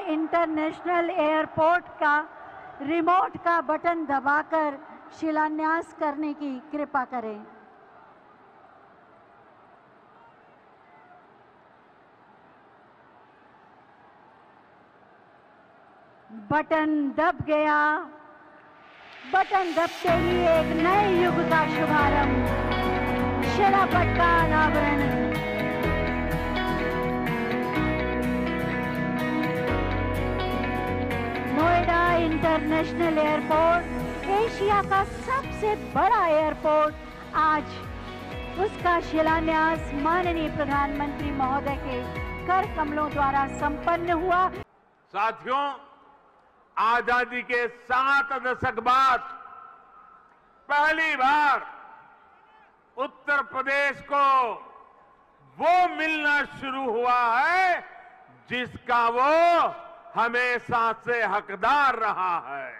International airport का remote का button दबाकर शिलान्यास करने की कृपा करें। बटन दब गया। बटन दबते ही एक नए युग का शुभारंभ। शिलापट का अनावरण। नोएडा इंटरनेशनल एयरपोर्ट एशिया का सबसे बड़ा एयरपोर्ट, आज उसका शिलान्यास माननीय प्रधानमंत्री महोदय के कर कमलों द्वारा संपन्न हुआ। साथियों, आजादी के 7 दशक बाद पहली बार उत्तर प्रदेश को वो मिलना शुरू हुआ है जिसका वो हमेशा से हकदार रहा है।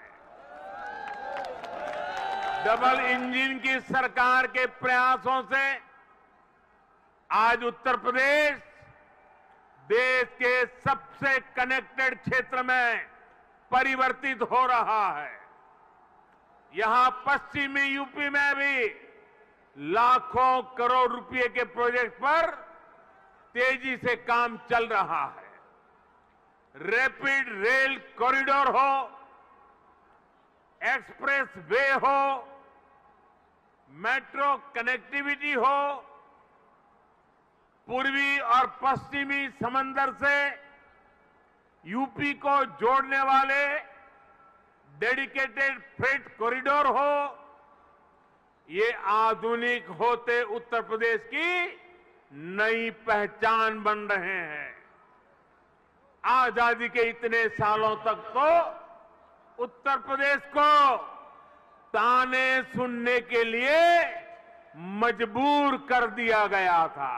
डबल इंजन की सरकार के प्रयासों से आज उत्तर प्रदेश देश के सबसे कनेक्टेड क्षेत्र में परिवर्तित हो रहा है। यहां पश्चिमी यूपी में भी लाखों करोड़ रुपए के प्रोजेक्ट पर तेजी से काम चल रहा है। रैपिड रेल कॉरिडोर हो, एक्सप्रेस वे हो, मेट्रो कनेक्टिविटी हो, पूर्वी और पश्चिमी समंदर से यूपी को जोड़ने वाले डेडिकेटेड फ्रेट कॉरिडोर हो, ये आधुनिक होते उत्तर प्रदेश की नई पहचान बन रहे हैं। आजादी के इतने सालों तक तो उत्तर प्रदेश को ताने सुनने के लिए मजबूर कर दिया गया था।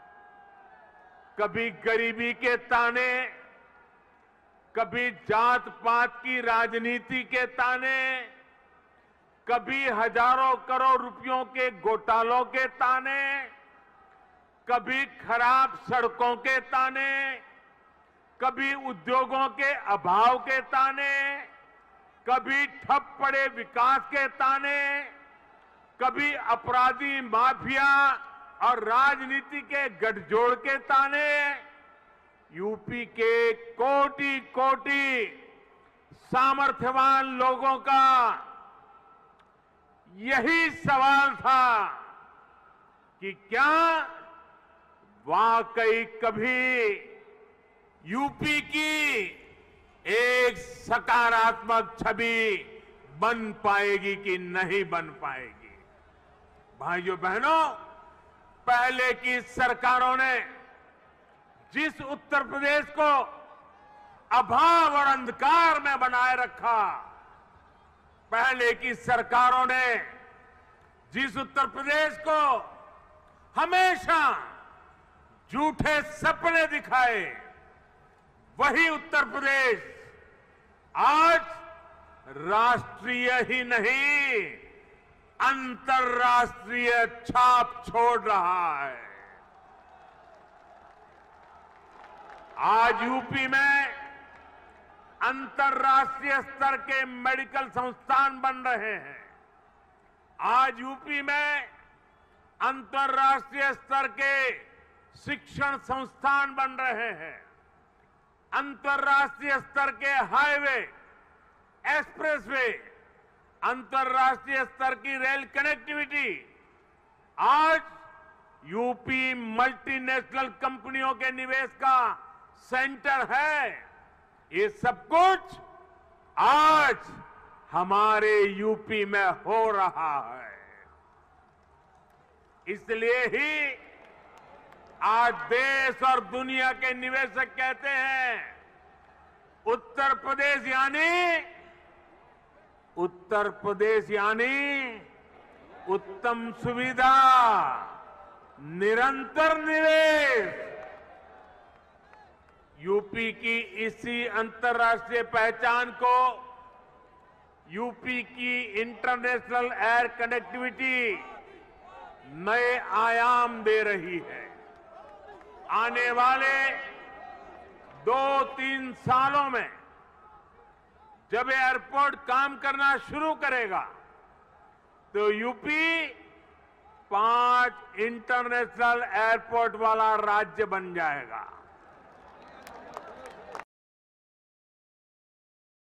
कभी गरीबी के ताने, कभी जात पात की राजनीति के ताने, कभी हजारों करोड़ रुपयों के घोटालों के ताने, कभी खराब सड़कों के ताने, कभी उद्योगों के अभाव के ताने, कभी ठप पड़े विकास के ताने, कभी अपराधी माफिया और राजनीति के गठजोड़ के ताने। यूपी के कोटि कोटि सामर्थ्यवान लोगों का यही सवाल था कि क्या वाकई कभी यूपी की एक सकारात्मक छवि बन पाएगी कि नहीं बन पाएगी। भाइयों बहनों, पहले की सरकारों ने जिस उत्तर प्रदेश को अभाव और अंधकार में बनाए रखा, पहले की सरकारों ने जिस उत्तर प्रदेश को हमेशा झूठे सपने दिखाए, वही उत्तर प्रदेश आज राष्ट्रीय ही नहीं अंतर्राष्ट्रीय छाप छोड़ रहा है। आज यूपी में अंतर्राष्ट्रीय स्तर के मेडिकल संस्थान बन रहे हैं। आज यूपी में अंतर्राष्ट्रीय स्तर के शिक्षण संस्थान बन रहे हैं। अंतर्राष्ट्रीय स्तर के हाईवे, एक्सप्रेसवे, अंतर्राष्ट्रीय स्तर की रेल कनेक्टिविटी। आज यूपी मल्टीनेशनल कंपनियों के निवेश का सेंटर है। ये सब कुछ आज हमारे यूपी में हो रहा है। इसलिए ही आज देश और दुनिया के निवेशक कहते हैं, उत्तर प्रदेश यानी उत्तम सुविधा, निरंतर निवेश। यूपी की इसी अंतर्राष्ट्रीय पहचान को यूपी की इंटरनेशनल एयर कनेक्टिविटी नए आयाम दे रही है। आने वाले 2-3 सालों में जब एयरपोर्ट काम करना शुरू करेगा तो यूपी 5 इंटरनेशनल एयरपोर्ट वाला राज्य बन जाएगा।